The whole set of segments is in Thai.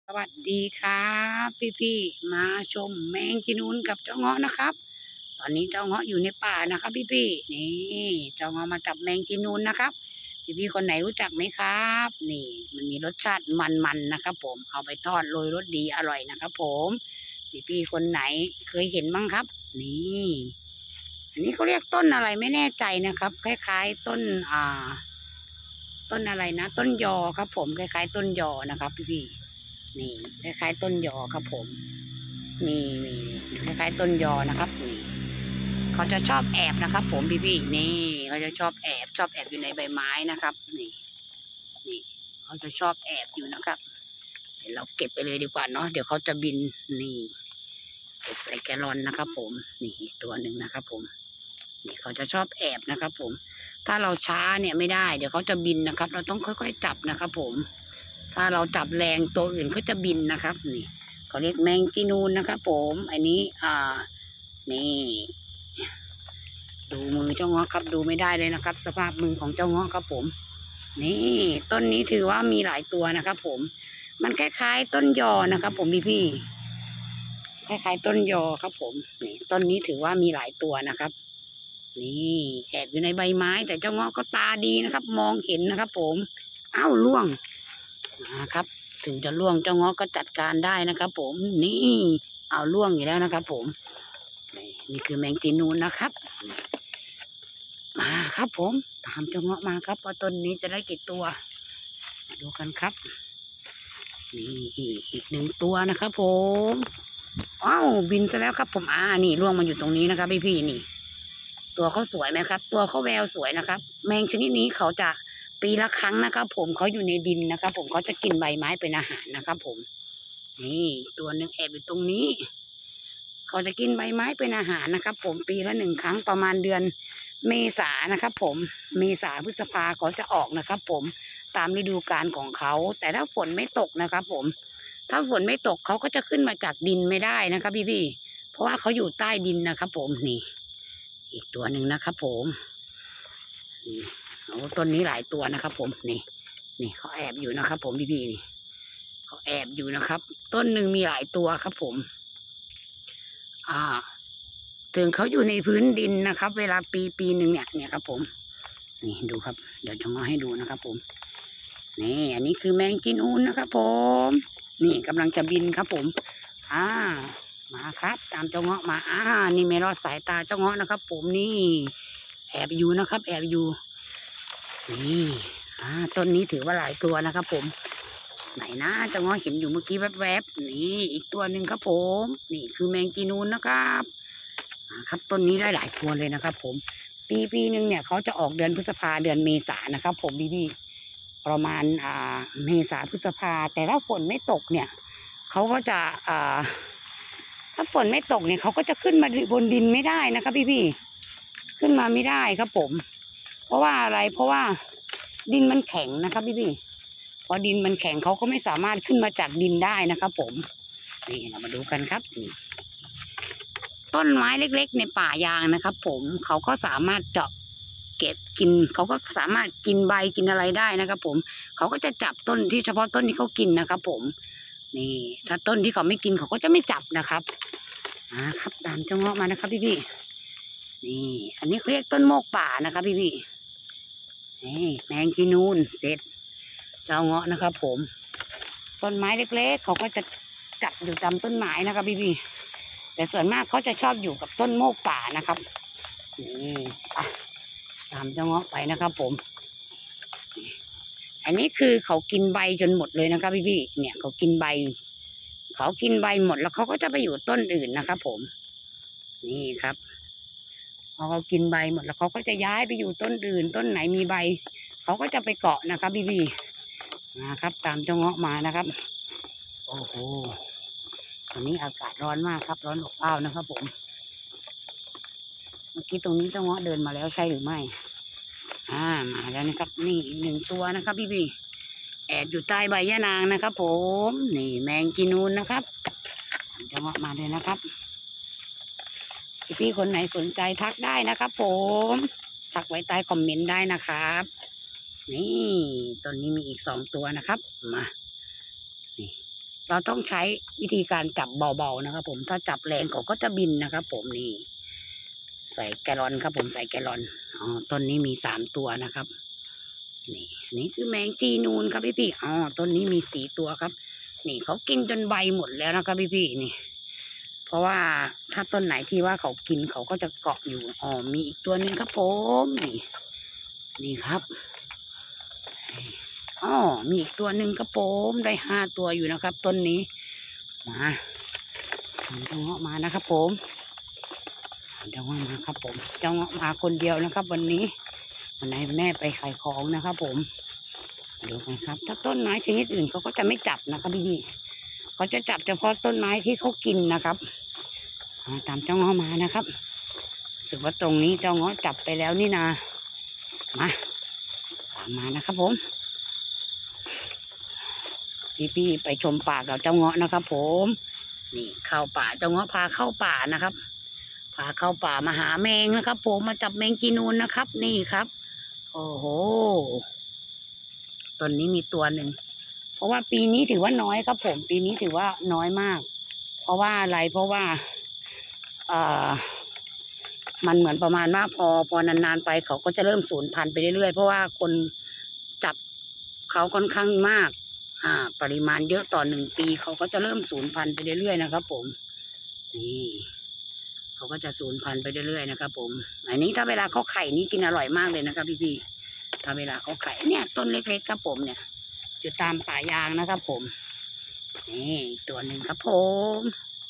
สวัสดีครับพี่ๆมาชมแมงจีนูนกับเจ้าเงาะนะครับตอนนี้เจ้าเงาะอยู่ในป่านะครับพี่ๆนี่เจ้าเงาะมาจับแมงจีนูนนะครับพี่ๆคนไหนรู้จักไหมครับนี่มันมีรสชาติมันๆนะครับผมเอาไปทอดโรยรสดีอร่อยนะครับผมพี่ๆคนไหนเคยเห็นบ้างครับนี่อันนี้เขาเรียกต้นอะไรไม่แน่ใจนะครับคล้ายๆต้นต้นอะไรนะต้นยอครับผมคล้ายๆต้นยอนะครับพี่ๆนี่คล้ายๆต้นยอครับผมนี่คล้ายๆต้นยอนะครับนี่เขาจะชอบแอบนะครับผมพี่ๆนี่เขาจะชอบแอบอยู่ในใบไม้นะครับนี่เขาจะชอบแอบอยู่นะครับเดี๋ยวเราเก็บไปเลยดีกว่าเนาะเดี๋ยวเขาจะบินนี่เก็บใส่แกลลอนนะครับผมนี่ตัวหนึ่งนะครับผมนี่เขาจะชอบแอบนะครับผมถ้าเราช้าเนี่ยไม่ได้เดี๋ยวเขาจะบินนะครับ เราต้องค่อยๆจับนะครับผมถ้าเราจับแรงตัวอื่นเขาจะบินนะครับนี่เขาเรียกแมงจีนูนนะครับผมอันนี้นี่ดูมือเจ้าเงาะครับดูไม่ได้เลยนะครับสภาพมือของเจ้าเงาะครับผมนี่ต้นนี้ถือว่ามีหลายตัวนะครับผมมันคล้ายๆต้นยอนะครับผมพี่คล้ายๆต้นยอครับผมนี่ต้นนี้ถือว่ามีหลายตัวนะครับนี่แอบอยู่ในใบไม้แต่เจ้าเงาะก็ตาดีนะครับมองเห็นนะครับผมอ้าวล่วงนะครับถึงจะล่วงเจ้าเงาะก็จัดการได้นะครับผมนี่เอาล่วงอยู่แล้วนะครับผมนี่คือแมงจีนูนนะครับมาครับผมตามเจ้าเงาะมาครับว่าต้นนี้จะได้กี่ตัวมาดูกันครับนี่อีกหนึ่งตัวนะครับผมอ้าวบินซะแล้วครับผมนี่ล่วงมาอยู่ตรงนี้นะครับพี่นี่ตัวเขาสวยไหมครับตัวเขาแววสวยนะครับแมงชนิดนี้เขาจะปีละครั้งนะครับผมเขาอยู่ในดินนะครับผมเขาจะกินใบไม้เป็นอาหารนะครับผมนี่ตัวหนึ่งแอบอยู่ตรงนี้เขาจะกินใบไม้เป็นอาหารนะครับผมปีละ1 ครั้งประมาณเดือนเมษานะครับผมเมษาพฤษภาเขาจะออกนะครับผมตามฤดูกาลของเขาแต่ถ้าฝนไม่ตกนะครับผมถ้าฝนไม่ตกเขาก็จะขึ้นมาจากดินไม่ได้นะครับพี่เพราะว่าเขาอยู่ใต้ดินนะครับผมนี่อีกตัวหนึ่งนะครับผมนี่ต้นนี้หลายตัวนะครับผมนี่เขาแอบอยู่นะครับผมพี่นี่เขาแอบอยู่นะครับต้นหนึ่งมีหลายตัวครับผมถึงเขาอยู่ในพื้นดินนะครับเวลาปีหนึ่งเนี่ยครับผมนี่ดูครับเดี๋ยวจะมาให้ดูนะครับผมนี่อันนี้คือแมงจีนูนนะครับผมนี่กำลังจะบินครับผมมาครับตามเจ้าเงาะมานี่ไม่รอดสายตาเจ้าเงาะนะครับผมนี่แอบอยู่นะครับแอบอยู่นี่ต้นนี้ถือว่าหลายตัวนะครับผมไหนนะเจ้าเงาะเห็นอยู่เมื่อกี้แวบๆนี่อีกตัวหนึ่งครับผมนี่คือแมงจีนูนนะครับครับต้นนี้ได้หลายตัวเลยนะครับผมปีหนึ่งเนี่ยเขาจะออกเดือนพฤษภาเดือนเมษานะครับผมพี่ประมาณเมษาพฤษภาแต่ถ้าฝนไม่ตกเนี่ยเขาก็จะถ้าฝนไม่ตกเนี่ยเขาก็จะขึ้นมาบนดินไม่ได้นะครับพี่ขึ้นมาไม่ได้ครับผมเพราะว่าอะไรเพราะว่าดินมันแข็งนะครับพี่พอดินมันแข็งเขาก็ไม่สามารถขึ้นมาจากดินได้นะครับผมนี่เรามาดูกันครับต้นไม้เล็กๆในป่ายางนะครับผมเขาก็สามารถเจาะเก็บกินเขาก็สามารถกินใบกินอะไรได้นะครับผมเขาก็จะจับต้นที่เฉพาะต้นที่เขากินนะครับผมนี่ถ้าต้นที่เขาไม่กินเขาก็จะไม่จับนะครับครับตามเจ้าเงาะมานะครับพี่นี่อันนี้เขาเรียกต้นโมกป่านะครับพี่นี่แมงจีนูนเสร็จเจ้าเงาะนะครับผมต้นไม้เล็กๆเขาก็จะจับอยู่ตามต้นไม้นะครับพี่แต่ส่วนมากเขาจะชอบอยู่กับต้นโมกป่านะครับนี่ตามเจ้าเงาะไปนะครับผมอันนี้คือเขากินใบจนหมดเลยนะครับพี่เนี่ยเขากินใบหมดแล้วเขาก็จะไปอยู่ต้นอื่นนะครับผมนี่ครับพอเขากินใบหมดแล้วเขาก็จะย้ายไปอยู่ต้นอื่นต้นไหนมีใบเขาก็จะไปเกาะนะครับพี่นะครับตามเจ้าเงาะมานะครับโอ้โหตอนนี้อากาศร้อนมากครับร้อนอบอ้าวนะครับผมเมื่อกี้ตรงนี้เจ้าเงาะเดินมาแล้วใช่หรือไม่มาแล้วนะครับนี่อีก1 ตัวนะครับพี่แอบอยู่ใต้ใบยะนางนะครับผมนี่แมงจีนูนนะครับเจ้าเงาะมาเลยนะครับพี่คนไหนสนใจทักได้นะครับผมทักไว้ใต้คอมเมนต์ได้นะครับนี่ต้นนี้มีอีก2 ตัวนะครับมานี่เราต้องใช้วิธีการจับเบาๆนะครับผมถ้าจับแรงเขาก็จะบินนะครับผมนี่ใส่แกลลอนครับผมใส่แกลลอนอ๋อต้นนี้มี3 ตัวนะครับนี่อันนี้คือแมงจีนูนครับพี่อ๋อต้นนี้มี4 ตัวครับนี่เขากินจนใบหมดแล้วนะครับพี่นี่เพราะว่าถ้าต้นไหนที่ว่าเขากินเขาก็จะเกาะอยู่อ๋อมีอีกตัวหนึ่งครับผมนี่ครับอ๋อมีอีกตัวหนึ่งครับผมได้5 ตัวอยู่นะครับต้นนี้มาเจ้าเงาะมานะครับผมเจ้าเงาะมาครับผมเจ้าเงาะมาคนเดียวนะครับวันนี้วันไหนแม่ไปขายของนะครับผมดูกันครับถ้าต้นไม้ชนิดอื่นเขาก็จะไม่จับนะครับพี่เขาจะจับเฉพาะต้นไม้ที่เขากินนะครับตามเจ้าเงาะมานะครับสึกว่าตรงนี้เจ้าเงาะจับไปแล้วนี่นามาตามมานะครับผมพี่ไปชมป่ากับเจ้าเงาะนะครับผมนี่เข้าป่าเจ้าเงาะพาเข้าป่านะครับพาเข้าป่ามาหาแมงนะครับผมมาจับแมงจีนูนนะครับนี่ครับโอ้โหต้นนี้มีตัวหนึ่งเพราะว่าปีนี้ถือว่าน้อยครับผมปีนี้ถือว่าน้อยมากเพราะว่าอะไรเพราะว่ามันเหมือนประมาณว่าพอนานๆไปเขาก็จะเริ่มสูญพันธุ์ไปเรื่อยๆเพราะว่าคนจับเขาค่อนข้างมากปริมาณเยอะต่อ1 ปีเขาก็จะเริ่มสูญพันธุ์ไปเรื่อยๆนะครับผมนี่เขาก็จะสูญพันธุ์ไปเรื่อยๆนะครับผมอันนี้ถ้าเวลาเขาไข่นี่กินอร่อยมากเลยนะครับพี่ถ้าเวลาเขาไข่เนี่ยต้นเล็กๆครับผมเนี่ยอยู่ตามป่ายางนะครับผมนี่ตัวหนึ่งครับผม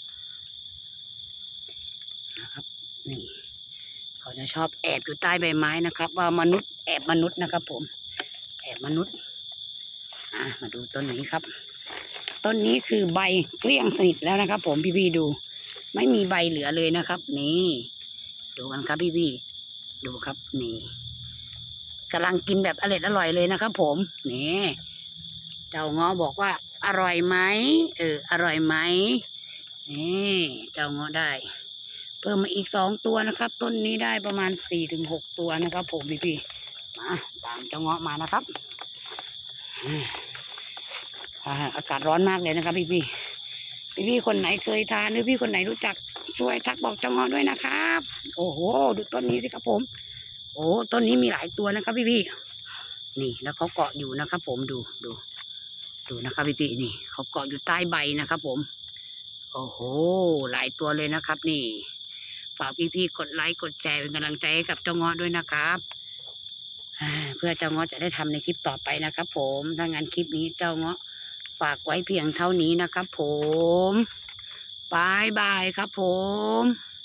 นะครับนี่เขาจะชอบแอบอยู่ใต้ใบไม้นะครับว่ามนุษย์แอบมนุษย์นะครับผมแอบมนุษย์มาดูต้นนี้ครับต้นนี้คือใบเกลี้ยงสนิทแล้วนะครับผมพี่ดูไม่มีใบเหลือเลยนะครับนี่ดูกันครับพี่ดูครับนี่กำลังกินแบบอร่อยเลยนะครับผมนี่เจ้าเงาะบอกว่าอร่อยไหมอร่อยไหมนี่เจ้าเงาะได้เพิ่มมาอีก2 ตัวนะครับต้นนี้ได้ประมาณ4-6 ตัวนะครับผมพี่มาตามเจ้าเงาะมานะครับอากาศร้อนมากเลยนะครับพี่คนไหนเคยทานหรือพี่คนไหนรู้จักช่วยทักบอกเจ้าเงาะด้วยนะครับโอ้โหดูต้นนี้สิครับผมโอ้ต้นนี้มีหลายตัวนะครับพี่นี่แล้วเขาเกาะอยู่นะครับผมดูนะครับพี่นี่เขาเกาะอยู่ใต้ใบนะครับผมโอ้โหหลายตัวเลยนะครับนี่ฝากพี่กดไลค์กดแชร์เป็นกำลังใจให้กับเจ้าเงาะด้วยนะครับเพื่อเจ้าเงาะจะได้ทำในคลิปต่อไปนะครับผมถ้างั้นคลิปนี้เจ้าเงาะฝากไว้เพียงเท่านี้นะครับผมบายบายครับผม